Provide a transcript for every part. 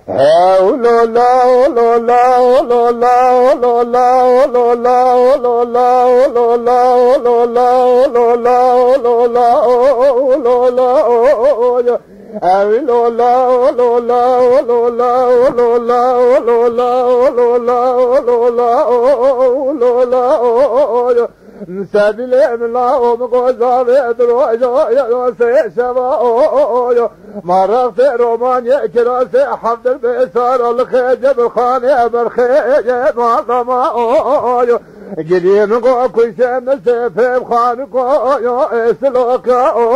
سبيل من لا مقصر دروج سيشبا مرقت رومانيا كراس حفظ البيسار الخيج بالخانة بالخيج معظم قديم كل شيء مسافر خانق اسلوك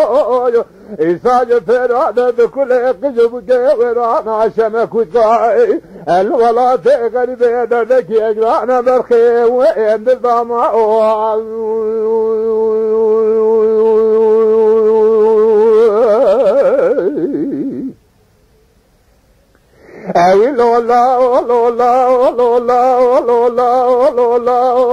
إساج فرادة بكل قجب جورانا شمك وجاي الولاد غريبة دردك يجرانا برخي وين بالضماء أوي لولا لولا لولا لولا لولا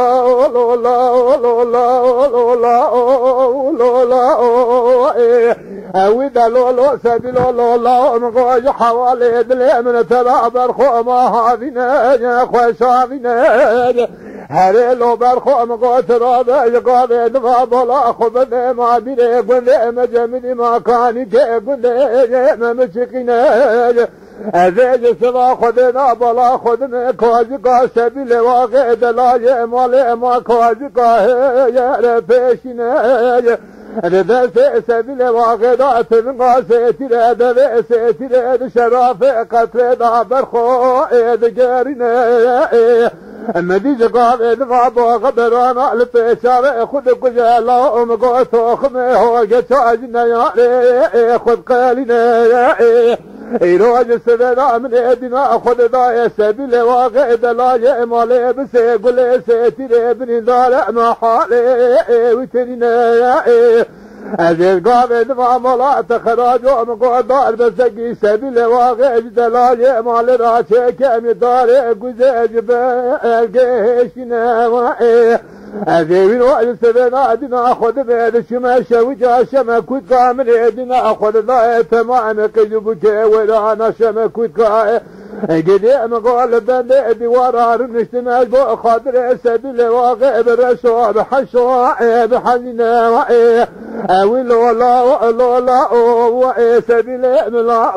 لولا لولا أوي دلولا سبيل لولا مقاج حوالي دلي من ترى برخو ما هذينا خوش هذينا هري لو برخو مقاج رابع يقابل دفع بلا خبز ما بيري قلي مجمدي ما كاني قلي ما مشكينا أزيج سوا خدنا بلا خدنا كواجكا سبيل واقع دلاج مال ما كواجكا يا بيشنا رد سبيل واقع داتنا سيتر دل سيتر شرف قتل دابر خو دجارنا مديج قال دفع بغبرانا البشار خد قجلا مقوتو خمه هو جتاجنا يا خد قالنا يا إيروج السبنا من إدنا أخذ ضايع سبيل واقع دلاج مالي بس يقول سيتر ابن دار ما حالي وترينا أزيد قابل دفع ملا تخراج ومقعد دار بسقي سبيل واقع دلاج مالي راشي كم دار قزاج بالقيشنا أزيد وعد سبنا أدنا أخذ بيد شماش وجا شمكوت قامل إدنا أخذ ضايع تمام كجبك ورانا شمكوت قائع قديم قول بندي بورار نجتمع بو خاطر سبيل واقع برسو بحشو بحلنا أوي لولا لولا سبيل ملا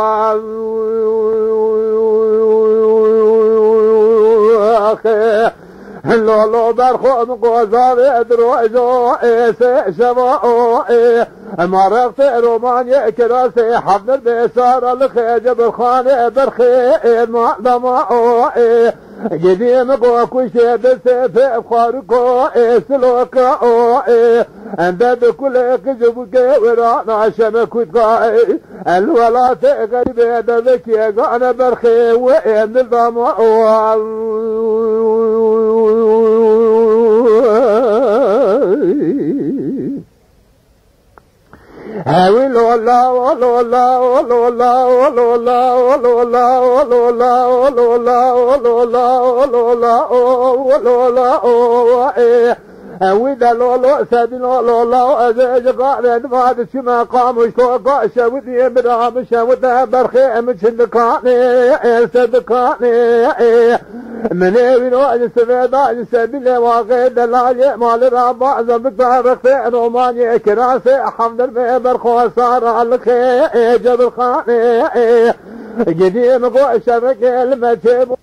لولو برخو مقوزار دروجو شبا مرقت رومانيا كراسي حفظ البيسار الخيج بالخانة برخي معظم قديم قوكو شيد سيف خارقو سلوكو عند بكل قجب ورانا شمكوت قاي الولات غريبة دذك يقعنا برخي وين الضم هاوي لولا ولولا ولولا ولولا ولولا ولولا ولولا ولولا ولولا هاوي دلولا سبيل لولا أزيج قاعد بعد شما قام شوقا شودي برام شوده برخي مشدكاني صدقاني من وين سبيدا سبيل واقع دلاج مال رابع زبطة رخي روماني كراسي حمد البيبر خوصار الخي جبل خاني قديم قوى شبك المتب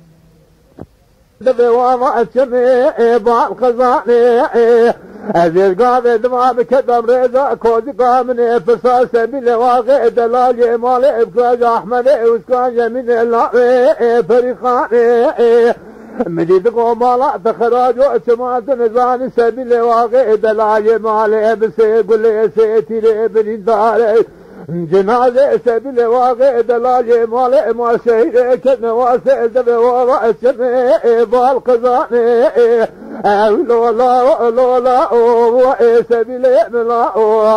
دبوا الشمي بالخزاني أزيد قابل دماء بكدم رضا كوزي قامني فصال سبيل واقع دلاج مال إبكاج أحمد وسكان جميل اللعبي فريقاني مجيد قومالا تخراج واتمات نزان سبيل واقع دلاج مال إبسي قل سيتي بن داري جنازة سبيل واقع دلاج مال ما شهيد كنواسع دبوا الشمي بالقزاني لولا لولا سبيل ملا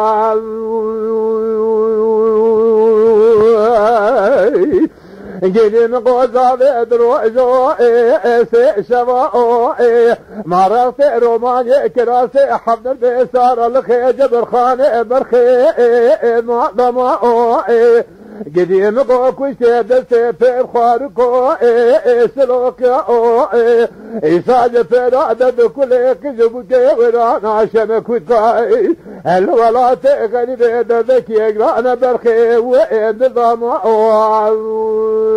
قديم قوزا دروجو شبا مرقت رومانيا كراسي حفظ البيسار الخيج بالخانة برخي معظم قديم قو كشتي دستي في بخاركو سلوك إساج في رادة بكل كجبك ورانا شمك وطاي الولاة غريبة ذكي أقرانا برخي وإن ضمع